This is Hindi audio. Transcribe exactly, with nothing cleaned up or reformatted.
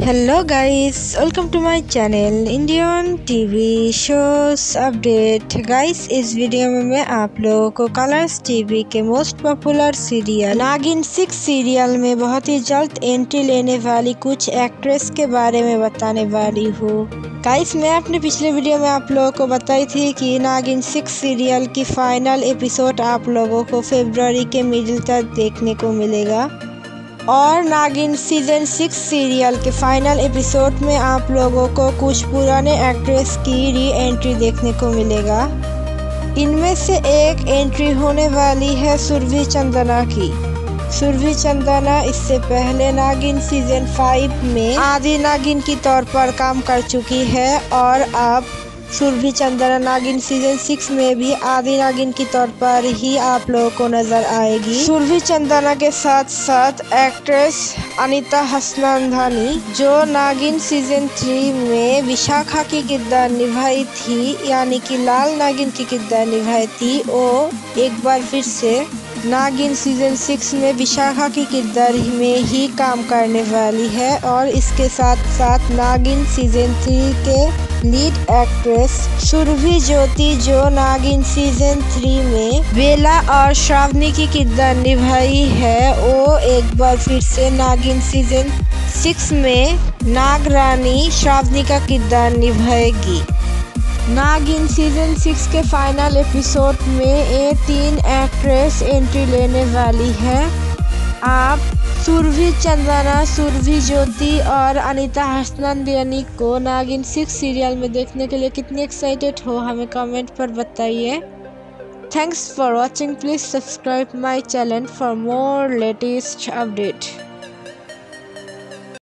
Hello guys, welcome to my channel Indian TV shows update. Guys, इस वीडियो में मैं आप लोगों को कलर्स टीवी के most popular serial Naagin six serial में बहुत ही जल्द एंट्री लेने वाली कुछ एक्ट्रेस के बारे में बताने वाली हूँ। गाइस, मैं अपने पिछले वीडियो में आप लोगों को बताई थी कि नागिन सिक्स सीरियल की फाइनल एपिसोड आप लोगों को फरवरी के मिडिल तक देखने को मिलेगा और नागिन सीजन सिक्स सीरियल के फाइनल एपिसोड में आप लोगों को कुछ पुराने एक्ट्रेस की री एंट्री देखने को मिलेगा। इनमें से एक एंट्री होने वाली है सुरभि चंदना की। सुरभि चंदना इससे पहले नागिन सीजन फाइव में आदि नागिन की तौर पर काम कर चुकी है और अब सुरभि चंदना नागिन सीजन सिक्स में भी आदि नागिन की तौर पर ही आप लोगों को नजर आएगी। सुरभि चंदना के साथ साथ एक्ट्रेस अनीता हसनंदानी, जो नागिन सीजन थ्री में विशाखा की किरदार निभाई थी, यानी कि लाल नागिन की किरदार निभाई थी, वो एक बार फिर से नागिन सीजन सिक्स में विशाखा की किरदार में ही काम करने वाली है। और इसके साथ साथ नागिन सीजन थ्री के लीड एक्ट्रेस सुरभि ज्योति, जो नागिन सीजन थ्री में बेला और श्रावणी की किरदार निभाई है, वो एक बार फिर से नागिन सीजन सिक्स में नागरानी श्रावणी का किरदार निभाएगी। नागिन सीजन सिक्स के फाइनल एपिसोड में ये तीन एक्ट्रेस एंट्री लेने वाली है। आप सुरभि चंदना, सुरभि ज्योति और अनीता हसनंदानी को नागिन सिक्स सीरियल में देखने के लिए कितने एक्साइटेड हो, हमें कमेंट पर बताइए। Thanks for watching. Please subscribe my channel for more latest update.